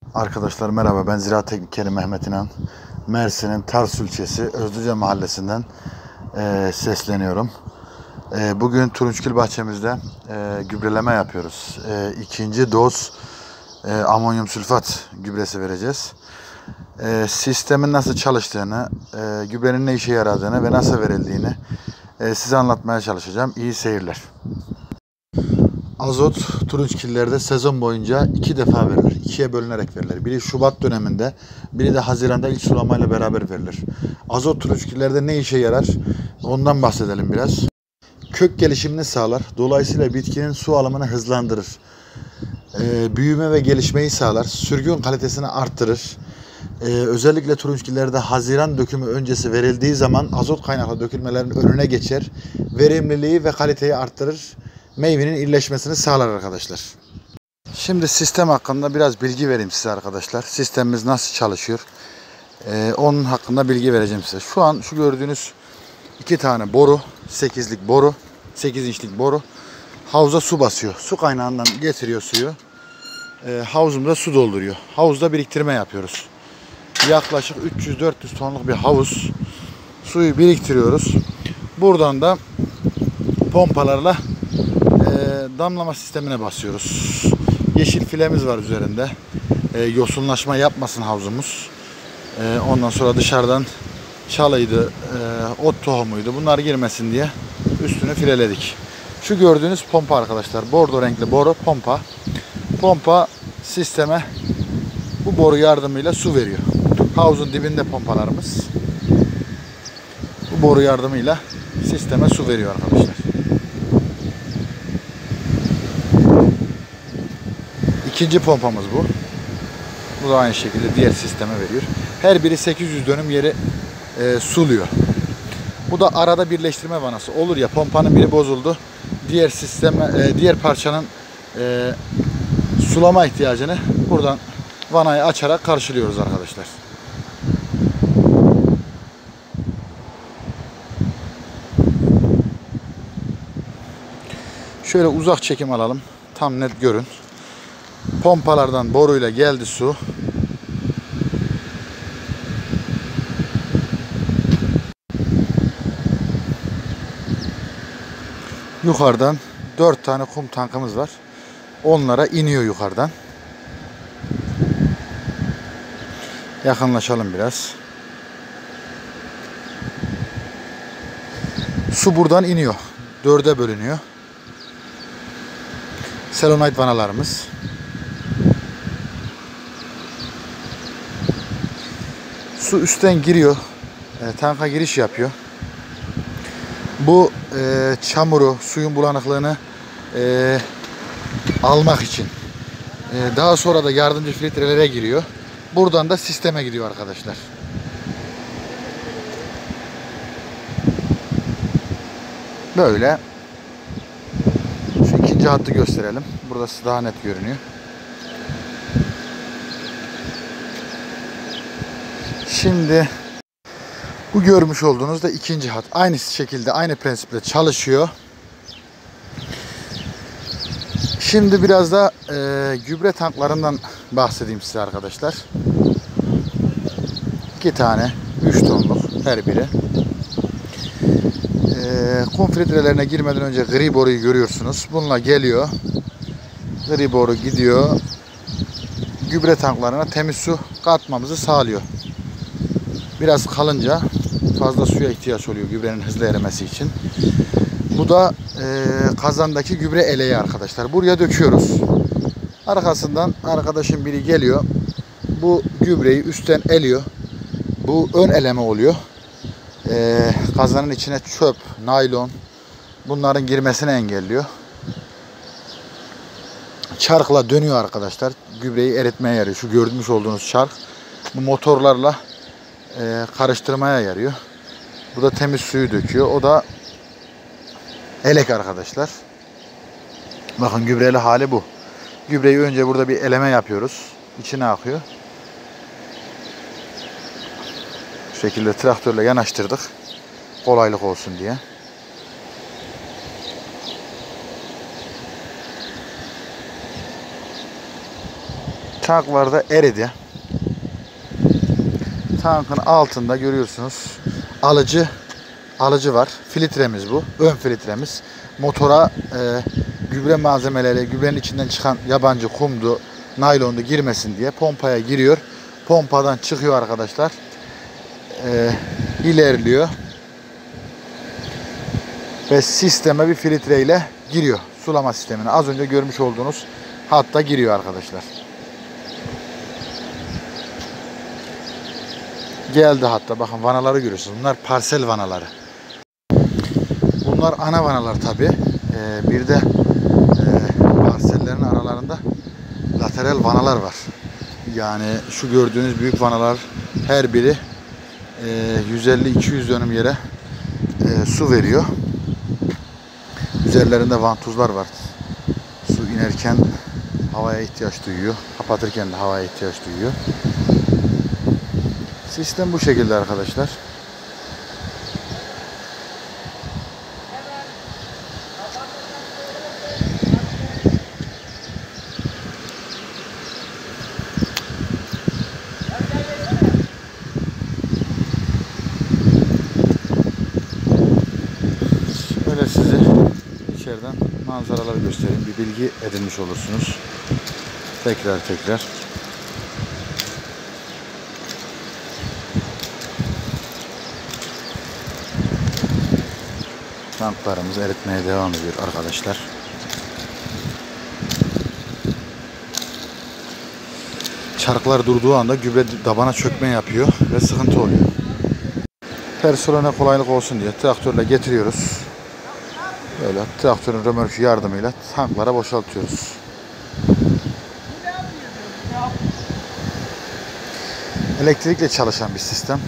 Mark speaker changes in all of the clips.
Speaker 1: Arkadaşlar merhaba, ben Ziraat Teknikeri Mehmet İnan. Mersin'in Tars ilçesi Özlüce mahallesinden sesleniyorum. Bugün Turunçgil bahçemizde gübreleme yapıyoruz. İkinci doz amonyum sülfat gübresi vereceğiz. Sistemin nasıl çalıştığını, gübrenin ne işe yaradığını ve nasıl verildiğini size anlatmaya çalışacağım. İyi seyirler. Azot turunçgillerde sezon boyunca 2 defa verilir. 2'ye bölünerek verilir. Biri Şubat döneminde, biri de Haziran'da ilk sulamayla beraber verilir. Azot turunçgillerde ne işe yarar? Ondan bahsedelim biraz. Kök gelişimini sağlar. Dolayısıyla bitkinin su alımını hızlandırır. Büyüme ve gelişmeyi sağlar. Sürgün kalitesini arttırır. Özellikle turunçgillerde Haziran dökümü öncesi verildiği zaman azot kaynaklı dökülmelerin önüne geçer. Verimliliği ve kaliteyi arttırır. Meyvenin irileşmesini sağlar arkadaşlar. Şimdi sistem hakkında biraz bilgi vereyim size arkadaşlar. Sistemimiz nasıl çalışıyor? Onun hakkında bilgi vereceğim size. Şu an şu gördüğünüz 2 tane boru, 8'lik boru, 8 inçlik boru havuza su basıyor. Su kaynağından getiriyor suyu. Havuzumda su dolduruyor. Havuzda biriktirme yapıyoruz. Yaklaşık 300-400 tonluk bir havuz. Suyu biriktiriyoruz. Buradan da pompalarla damlama sistemine basıyoruz. Yeşil filemiz var üzerinde. Yosunlaşma yapmasın havuzumuz. Ondan sonra dışarıdan çalıydı, ot tohumuydu. Bunlar girmesin diye üstünü fileledik. Şu gördüğünüz pompa arkadaşlar. Bordo renkli boru pompa. Pompa sisteme bu boru yardımıyla su veriyor. Havuzun dibinde pompalarımız. Bu boru yardımıyla sisteme su veriyor arkadaşlar. İkinci pompamız bu. Bu da aynı şekilde diğer sisteme veriyor. Her biri 800 dönüm yeri suluyor. Bu da arada birleştirme vanası. Olur ya, pompanın biri bozuldu. Diğer sisteme, diğer parçanın sulama ihtiyacını buradan vanayı açarak karşılıyoruz arkadaşlar. Şöyle uzak çekim alalım. Tam net görün. Pompalardan boruyla geldi su. Yukarıdan 4 tane kum tankımız var. Onlara iniyor yukarıdan. Yakınlaşalım biraz. Su buradan iniyor. 4'e bölünüyor. Selenoid vanalarımız. Su üstten giriyor. Tanka giriş yapıyor. Bu çamuru, suyun bulanıklığını almak için. Daha sonra da yardımcı filtrelere giriyor. Buradan da sisteme gidiyor arkadaşlar. Böyle. Şu ikinci hattı gösterelim. Burası daha net görünüyor. Şimdi bu görmüş olduğunuz da ikinci hat. Aynı şekilde, aynı prensiple çalışıyor. Şimdi biraz da gübre tanklarından bahsedeyim size arkadaşlar. 2 tane 3 tonluk her biri. Kum filtrelerine girmeden önce gri boruyu görüyorsunuz. Bununla geliyor. Gri boru gidiyor. Gübre tanklarına temiz su katmamızı sağlıyor. Biraz kalınca fazla suya ihtiyaç oluyor gübrenin hızlı erimesi için. Bu da kazandaki gübre eleği arkadaşlar. Buraya döküyoruz. Arkasından arkadaşım biri geliyor. Bu gübreyi üstten eliyor. Bu ön eleme oluyor. Kazanın içine çöp, naylon bunların girmesini engelliyor. Çarkla dönüyor arkadaşlar. Gübreyi eritmeye yarıyor. Şu görmüş olduğunuz çark. Bu motorlarla karıştırmaya yarıyor. Bu da temiz suyu döküyor. O da elek arkadaşlar. Bakın gübreli hali bu. Gübreyi önce burada bir eleme yapıyoruz. İçine akıyor. Bu şekilde traktörle yanaştırdık. Kolaylık olsun diye. Tanklarda eridi. Tankın altında görüyorsunuz alıcı var. Filtremiz bu. Ön filtremiz. Motora gübre malzemeleri, gübrenin içinden çıkan yabancı kumdu, naylondu girmesin diye pompaya giriyor. Pompadan çıkıyor arkadaşlar. İlerliyor. Ve sisteme bir filtreyle giriyor. Sulama sistemine. Az önce görmüş olduğunuz hatta giriyor arkadaşlar. Geldi hatta. Bakın vanaları görüyorsunuz. Bunlar parsel vanaları. Bunlar ana vanalar tabi. Bir de parsellerin aralarında lateral vanalar var. Yani şu gördüğünüz büyük vanalar her biri 150-200 dönüm yere su veriyor. Üzerlerinde vantuzlar var. Su inerken havaya ihtiyaç duyuyor. Kapatırken de havaya ihtiyaç duyuyor. Sistem bu şekilde arkadaşlar. Şöyle size içeriden manzaraları göstereyim. Bir bilgi edinmiş olursunuz. Tekrar. Tanklarımız eritmeye devam ediyor arkadaşlar. Çarklar durduğu anda gübre tabana çökme yapıyor ve sıkıntı oluyor. Personele kolaylık olsun diye traktörle getiriyoruz. Böyle traktörün römorku yardımıyla tanklara boşaltıyoruz. Elektrikle çalışan bir sistem.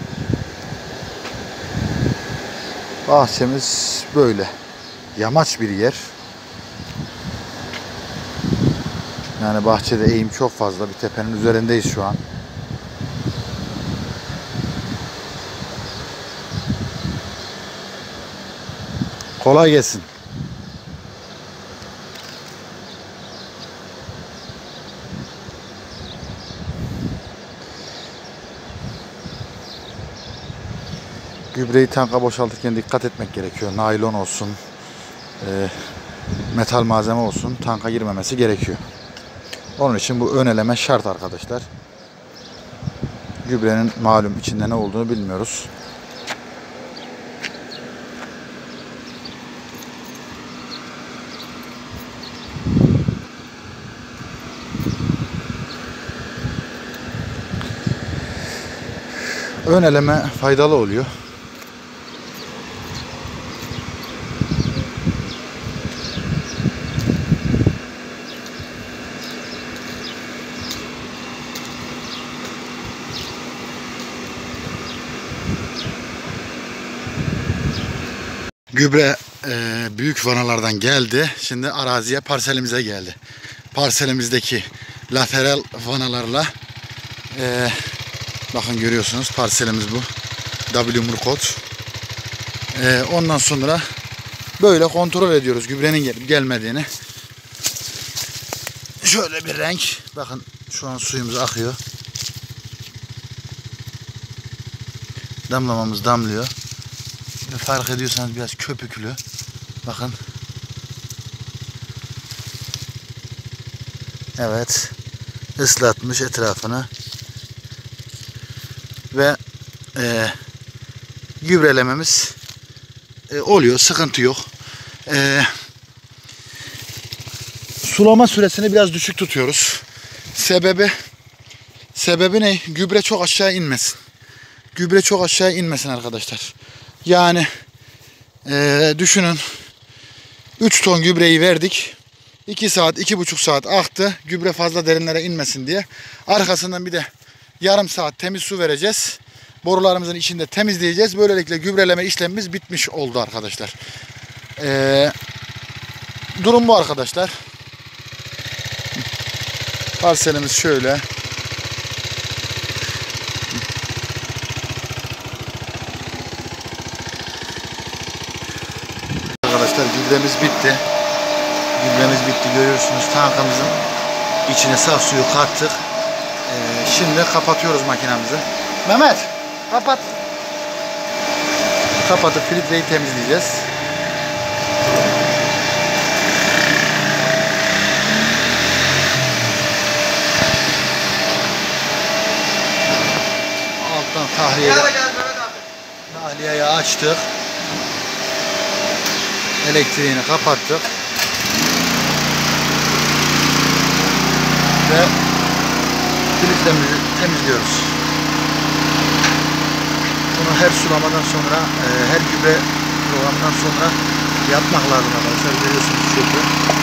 Speaker 1: Bahçemiz böyle. Yamaç bir yer. Yani bahçede eğim çok fazla. Bir tepenin üzerindeyiz şu an. Kolay gelsin. Gübreyi tanka boşaltırken dikkat etmek gerekiyor. Naylon olsun, metal malzeme olsun tanka girmemesi gerekiyor. Onun için bu ön eleme şart arkadaşlar. Gübrenin malum içinde ne olduğunu bilmiyoruz. Ön eleme faydalı oluyor. Gübre büyük vanalardan geldi. Şimdi araziye, parselimize geldi. Parselimizdeki lateral vanalarla bakın görüyorsunuz parselimiz bu. W Murkot. Ondan sonra böyle kontrol ediyoruz gübrenin gelip gelmediğini. Şöyle bir renk. Bakın şu an suyumuz akıyor. Damlamamız damlıyor. Fark ediyorsanız biraz köpüklü. Bakın. Evet. Islatmış etrafını. Ve gübrelememiz oluyor. Sıkıntı yok. Sulama süresini biraz düşük tutuyoruz. Sebebi ne? Gübre çok aşağı inmesin. Gübre çok aşağı inmesin arkadaşlar. Yani düşünün 3 ton gübreyi verdik. 2 saat, 2,5 saat aktı. Gübre fazla derinlere inmesin diye. Arkasından bir de yarım saat temiz su vereceğiz. Borularımızın içinde temizleyeceğiz. Böylelikle gübreleme işlemimiz bitmiş oldu arkadaşlar. Durum bu arkadaşlar. Parselimiz şöyle. Arkadaşlar gübremiz bitti. Görüyorsunuz tankımızın İçine saf suyu kattık. Şimdi kapatıyoruz makinamızı. Mehmet kapat. Kapatıp filtreyi temizleyeceğiz. Alttan tahliyeyi açtık. Elektriğini kapattık. Ve filtremizi temizliyoruz. Bunu her sulamadan sonra, her gübre programından sonra yapmak lazım arkadaşlar. Görüyorsunuz çöpü.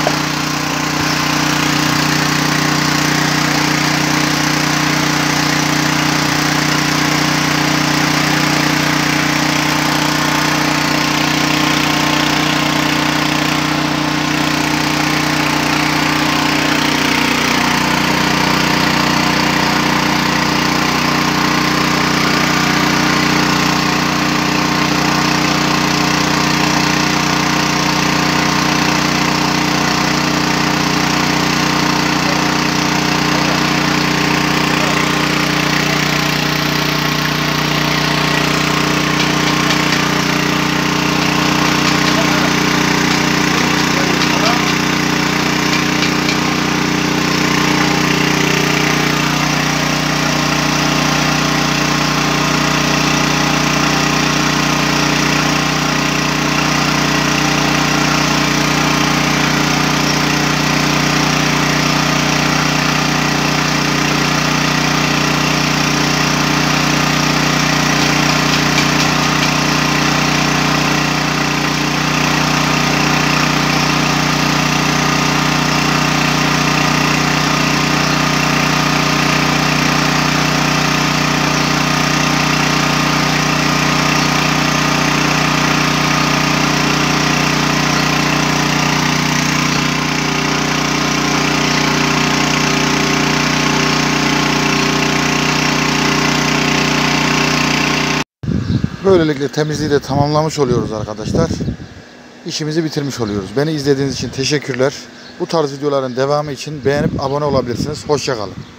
Speaker 1: Böylelikle temizliği de tamamlamış oluyoruz arkadaşlar. İşimizi bitirmiş oluyoruz. Beni izlediğiniz için teşekkürler. Bu tarz videoların devamı için beğenip abone olabilirsiniz. Hoşça kalın.